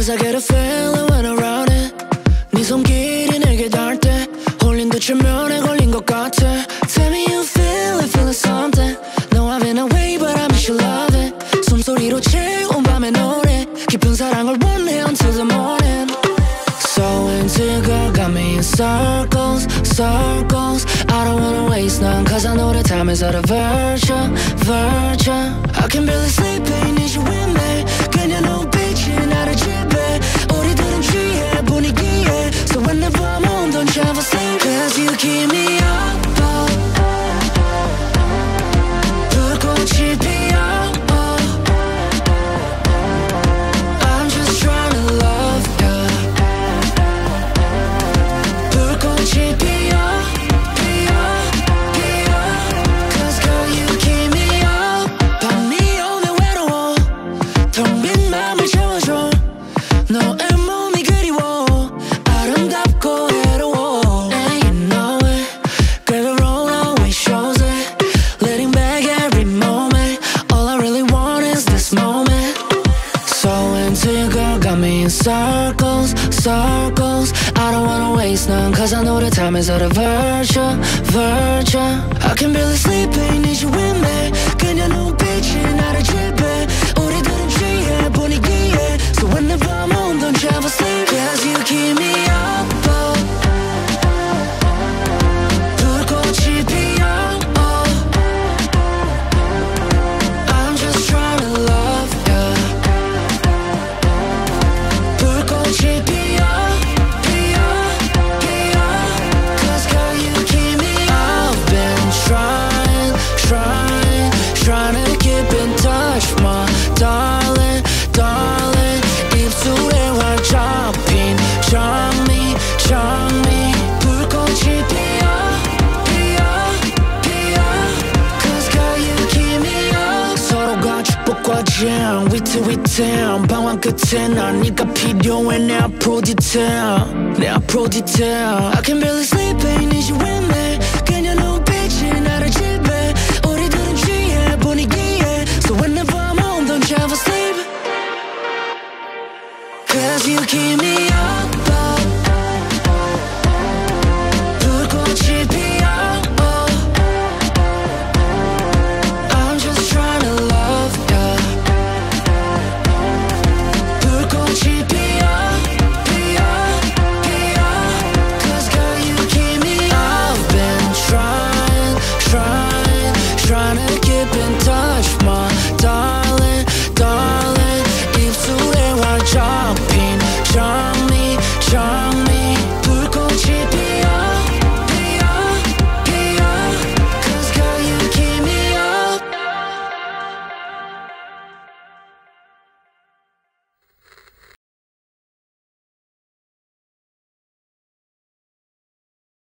Cause I get a feeling when around it. 네 손길이 내게 닿을 때 홀린 듯 최면에 걸린 것 같아. Tell me you feel it, feeling something. No, I've been away but I miss your loving. 숨소리로 채운 밤의 노래. 깊은 사랑을 원해 until the morning. So into you, girl, got me in circles, circles. I don't wanna waste none, cause I know the time is out of virtue, virtue. I can barely sleep, ain't need you with me. 그냥 눈빛이 나를 지배. 우리들은 취해 분위기에. So when the 밤 온, don't you ever sleep. Cause you keep me up, 불꽃이 피어. I'm just trying to love you. 불꽃이 피어, 피어, 피어. Cause girl you keep me up. 밤이 오면 외로워. 텅 빈 맘을 채워줘. 너의 몸이 그리워. 아름답고 외로워. And you know it. Girl, the roll always shows it. Letting back every moment. All I really want is this moment. So into you, girl, got me in circles, circles. I don't wanna waste none, cause I know the time is out of virtue, virtue. I can barely sleep, ain't need you with me. 그냥 눈빛이 나를 지배. 우리들은 취해 분위기에. So when the 밤 온, don't you ever sleep. Cause you keep me up, 불꽃이 피어. I'm just trying to love you. 불꽃이 피어, 피어, 피어. Cause girl you keep me up. I've been trying, trying, trying to keep in touch, my darling, darling. 입술에 활짝 핀 장미, 장미. 불꽃이 피어, 피어, 피어. Cause girl you keep me up. 서로가 축복과 잼 위태위태한 방황 끝에 난 네가 필요해. 내 앞으로 디테일, 내 앞으로 디테일. I can barely sleep, ain't need you with me.